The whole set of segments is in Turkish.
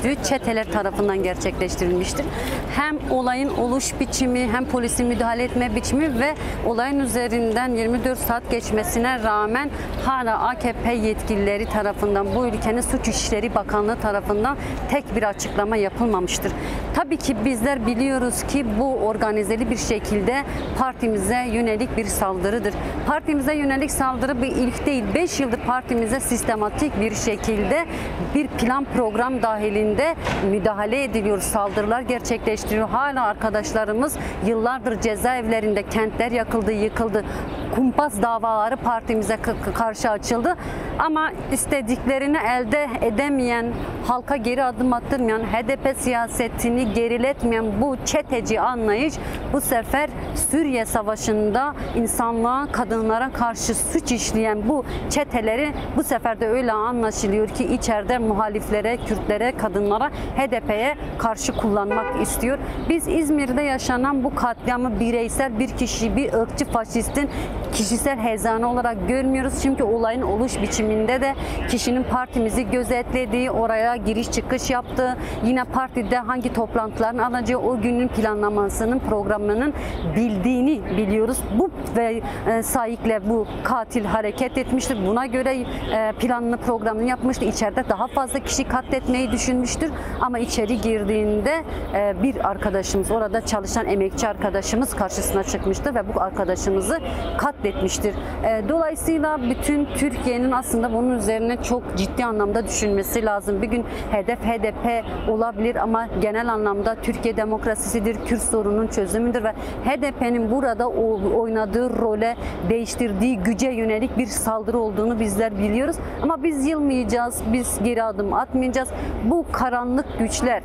örgütü çeteler tarafından gerçekleştirilmiştir. Hem olayın oluş biçimi, hem polisin müdahale etme biçimi ve olayın üzerinden 24 saat geçmesine rağmen hala AKP yetkilileri tarafından, bu ülkenin Suç İşleri Bakanlığı tarafından tek bir açıklama yapılmamıştır. Tabii ki bizler biliyoruz ki bu organizeli bir şekilde partimize yönelik bir saldırıdır. Partimize yönelik saldırı bir ilk değil. 5 yıldır partimize sistematik bir şekilde bir plan program dahilinde müdahale ediliyor. Saldırılar gerçekleştiriyor. Hala arkadaşlarımız yıllardır cezaevlerinde, kentler yakıldı, yıkıldı. Kumpas davaları partimize karşı açıldı. Ama istediklerini elde edemeyen, halka geri adım attırmayan, HDP siyasetini geriletmeyen bu çeteci anlayış bu sefer Suriye Savaşı'nda insanlığa, kadınlara karşı suç işleyen bu çeteleri bu sefer de öyle anlaşılıyor ki içeride muhaliflere, Kürtlere, kadınlara, HDP'ye karşı kullanmak istiyor. Biz İzmir'de yaşanan bu katliamı bireysel bir kişi, bir ırkçı faşistin kişisel hezanı olarak görmüyoruz. Çünkü olayın oluş biçiminde de kişinin partimizi gözetlediği, oraya giriş çıkış yaptığı, yine partide hangi toplantıların alacağı, o günün planlamasının, programının bildiğini biliyoruz. Bu ve sayıkla bu katil hareket etmiştir. Buna göre planını, programını yapmıştır. İçeride daha fazla kişi katletmeyi düşünmüştür. Ama içeri girdiğinde bir arkadaşımız, orada çalışan emekçi arkadaşımız karşısına çıkmıştır ve bu arkadaşımızı katletmiştir. Dolayısıyla bütün Türkiye'nin aslında bunun üzerine çok ciddi anlamda düşünmesi lazım. Bir gün hedef HDP olabilir ama genel anlamda Türkiye demokrasisidir, Kürt sorunun çözümüdür ve HDP'nin burada oynadığı role, değiştirdiği güce yönelik bir saldırı olduğunu bizler biliyoruz. Ama biz yılmayacağız, biz geri adım atmayacağız. Bu karanlık güçler,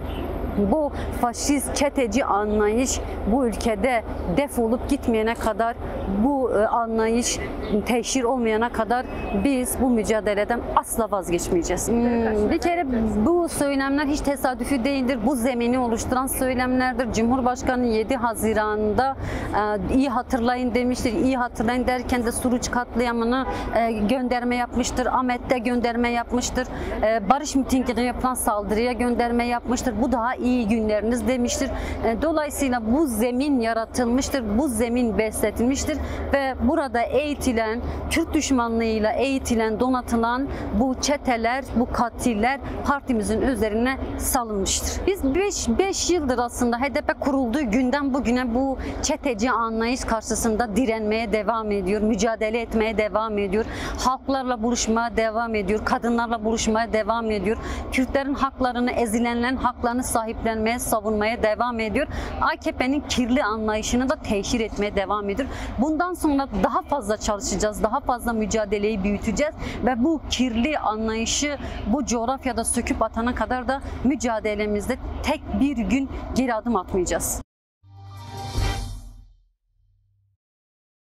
bu faşist çeteci anlayış bu ülkede defolup gitmeyene kadar, bu anlayış teşhir olmayana kadar biz bu mücadeleden asla vazgeçmeyeceğiz. Bir kere bu söylemler hiç tesadüfi değildir. Bu zemini oluşturan söylemlerdir. Cumhurbaşkanı 7 Haziran'da iyi hatırlayın demiştir. İyi hatırlayın derken de Suruç katliamını gönderme yapmıştır. Ahmet'te gönderme yapmıştır. Barış mitingine yapılan saldırıya gönderme yapmıştır. Bu daha iyi günleriniz demiştir. Dolayısıyla bu zemin yaratılmıştır. Bu zemin besletilmiştir ve burada eğitilen, Kürt düşmanlığıyla eğitilen, donatılan bu çeteler, bu katiller partimizin üzerine salınmıştır. Biz 5 yıldır aslında HDP kurulduğu günden bugüne bu çeteci anlayış karşısında direnmeye devam ediyor, mücadele etmeye devam ediyor, halklarla buluşmaya devam ediyor, kadınlarla buluşmaya devam ediyor, Kürtlerin haklarını, ezilenlerin haklarını sahiplenmeye, savunmaya devam ediyor. AKP'nin kirli anlayışını da teşhir etmeye devam ediyor. Bundan sonra daha fazla çalışacağız, daha fazla mücadeleyi büyüteceğiz ve bu kirli anlayışı bu coğrafyada söküp atana kadar da mücadelemizde tek bir gün geri adım atmayacağız.